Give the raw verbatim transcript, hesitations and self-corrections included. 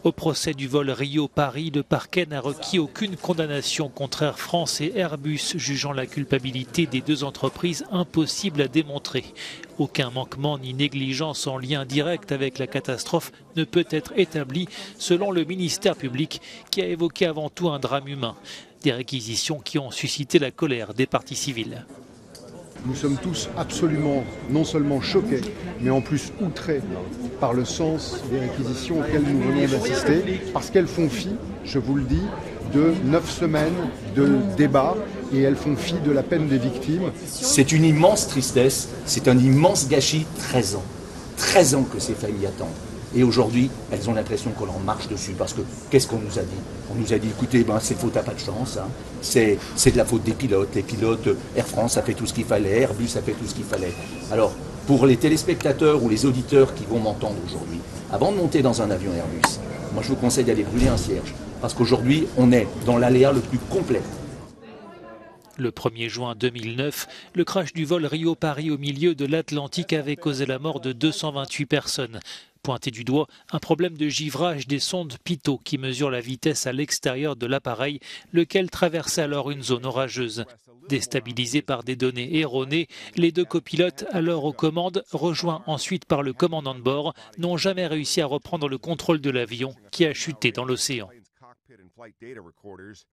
Au procès du vol Rio-Paris, le parquet n'a requis aucune condamnation contre Air France et Airbus, jugeant la culpabilité des deux entreprises impossible à démontrer. Aucun manquement ni négligence en lien direct avec la catastrophe ne peut être établi, selon le ministère public, qui a évoqué avant tout un drame humain. Des réquisitions qui ont suscité la colère des parties civiles. Nous sommes tous absolument, non seulement choqués, mais en plus outrés par le sens des réquisitions auxquelles nous venons d'assister, parce qu'elles font fi, je vous le dis, de neuf semaines de débats et elles font fi de la peine des victimes. C'est une immense tristesse, c'est un immense gâchis, treize ans. treize ans que ces familles attendent. Et aujourd'hui, elles ont l'impression qu'on leur marche dessus, parce que qu'est-ce qu'on nous a dit? On nous a dit, écoutez, ben, c'est faute à pas de chance, hein. c'est de la faute des pilotes. Les pilotes, Air France a fait tout ce qu'il fallait, Airbus a fait tout ce qu'il fallait. Alors, pour les téléspectateurs ou les auditeurs qui vont m'entendre aujourd'hui, avant de monter dans un avion Airbus, moi je vous conseille d'aller brûler un cierge, parce qu'aujourd'hui, on est dans l'aléa le plus complet. Le premier juin deux mille neuf, le crash du vol Rio-Paris au milieu de l'Atlantique avait causé la mort de deux cent vingt-huit personnes. Pointé du doigt, un problème de givrage des sondes Pitot qui mesurent la vitesse à l'extérieur de l'appareil, lequel traversait alors une zone orageuse. Déstabilisés par des données erronées, les deux copilotes, alors aux commandes, rejoints ensuite par le commandant de bord, n'ont jamais réussi à reprendre le contrôle de l'avion qui a chuté dans l'océan.